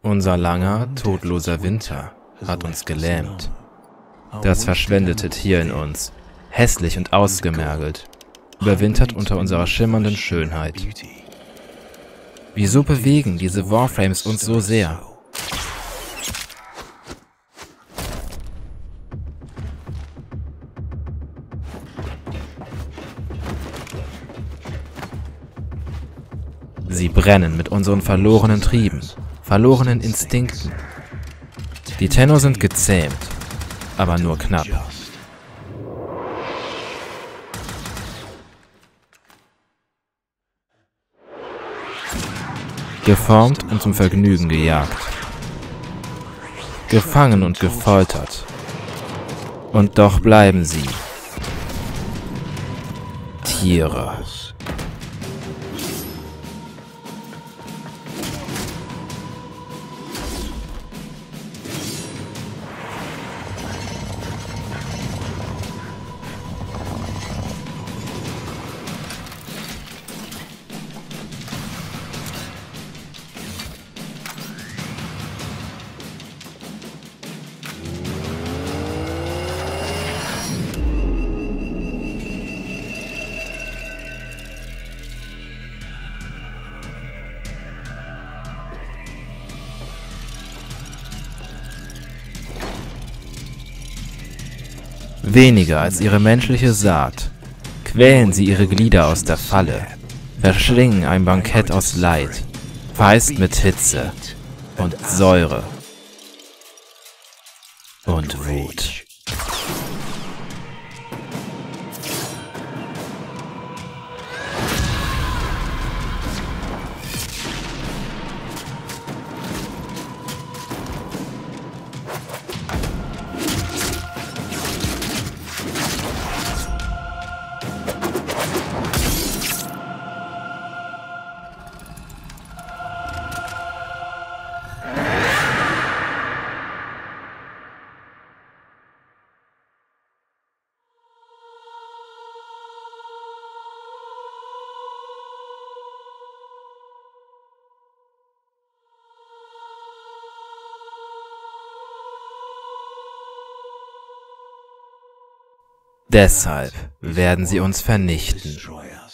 Unser langer, todloser Winter hat uns gelähmt. Das verschwendete Tier in uns, hässlich und ausgemergelt, überwintert unter unserer schimmernden Schönheit. Wieso bewegen diese Warframes uns so sehr? Sie brennen mit unseren verlorenen Trieben, verlorenen Instinkten. Die Tenno sind gezähmt, aber nur knapp. Geformt und zum Vergnügen gejagt. Gefangen und gefoltert. Und doch bleiben sie Tiere. Weniger als ihre menschliche Saat quälen sie ihre Glieder aus der Falle, verschlingen ein Bankett aus Leid, verheißt mit Hitze und Säure und Wut. Deshalb werden sie uns vernichten.